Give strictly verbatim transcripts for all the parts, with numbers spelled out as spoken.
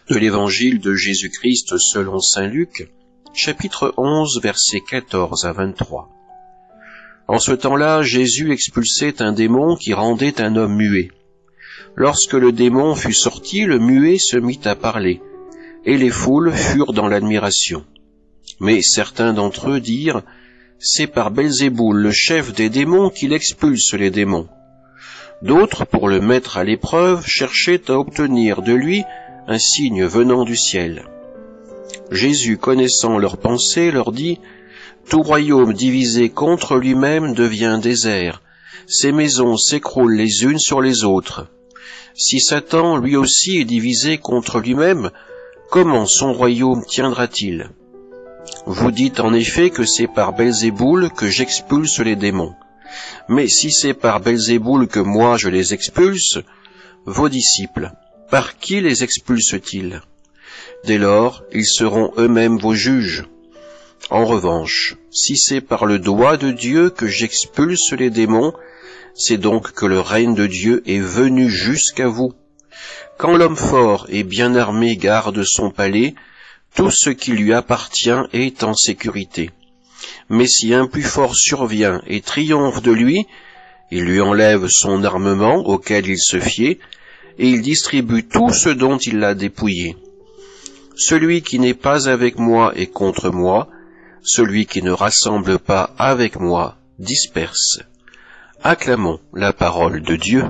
De l'Évangile de Jésus-Christ selon saint Luc, chapitre onze, versets quatorze à vingt-trois. En ce temps-là, Jésus expulsait un démon qui rendait un homme muet. Lorsque le démon fut sorti, le muet se mit à parler, et les foules furent dans l'admiration. Mais certains d'entre eux dirent, « C'est par Belzéboul, le chef des démons, qu'il expulse les démons. » D'autres, pour le mettre à l'épreuve, cherchaient à obtenir de lui un signe venant du ciel. Jésus, connaissant leurs pensées, leur dit, « Tout royaume divisé contre lui-même devient désert. Ses maisons s'écroulent les unes sur les autres. Si Satan, lui aussi, est divisé contre lui-même, comment son royaume tiendra-t-il? Vous dites en effet que c'est par Belzéboul que j'expulse les démons. Mais si c'est par Belzéboul que moi je les expulse, vos disciples, par qui les expulsent-ils? Dès lors, ils seront eux-mêmes vos juges. En revanche, si c'est par le doigt de Dieu que j'expulse les démons, c'est donc que le règne de Dieu est venu jusqu'à vous. Quand l'homme fort et bien armé garde son palais, tout ce qui lui appartient est en sécurité. Mais si un plus fort survient et triomphe de lui, il lui enlève son armement auquel il se fiait, et il distribue tout ce dont il l'a dépouillé. Celui qui n'est pas avec moi est contre moi, celui qui ne rassemble pas avec moi disperse. Acclamons la parole de Dieu.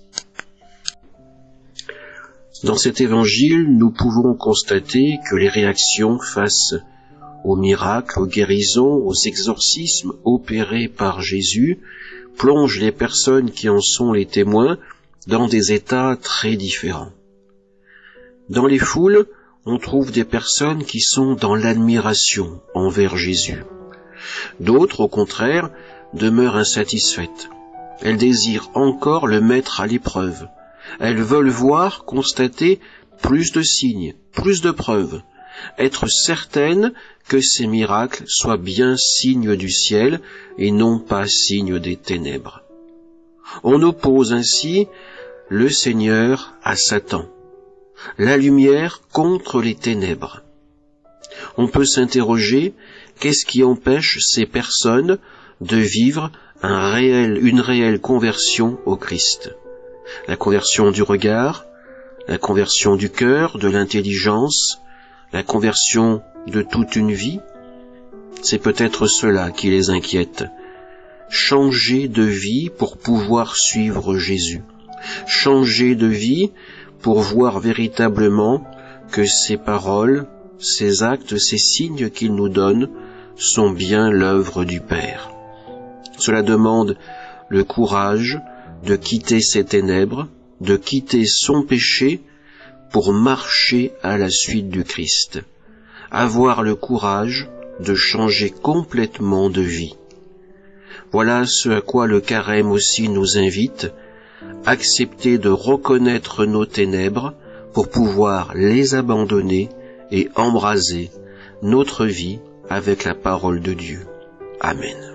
Dans cet évangile, nous pouvons constater que les réactions face aux miracles, aux guérisons, aux exorcismes opérés par Jésus plongent les personnes qui en sont les témoins dans des états très différents. Dans les foules, on trouve des personnes qui sont dans l'admiration envers Jésus. D'autres, au contraire, demeurent insatisfaites. Elles désirent encore le mettre à l'épreuve. Elles veulent voir, constater plus de signes, plus de preuves, être certaines que ces miracles soient bien signes du ciel et non pas signes des ténèbres. On oppose ainsi le Seigneur à Satan, la lumière contre les ténèbres. On peut s'interroger, qu'est-ce qui empêche ces personnes de vivre un réel, une réelle conversion au Christ? La conversion du regard, la conversion du cœur, de l'intelligence, la conversion de toute une vie? C'est peut-être cela qui les inquiète. Changer de vie pour pouvoir suivre Jésus. Changer de vie pour voir véritablement que ces paroles, ces actes, ces signes qu'il nous donne sont bien l'œuvre du Père. Cela demande le courage de quitter ces ténèbres, de quitter son péché pour marcher à la suite du Christ. Avoir le courage de changer complètement de vie. Voilà ce à quoi le Carême aussi nous invite, accepter de reconnaître nos ténèbres pour pouvoir les abandonner et embraser notre vie avec la parole de Dieu. Amen.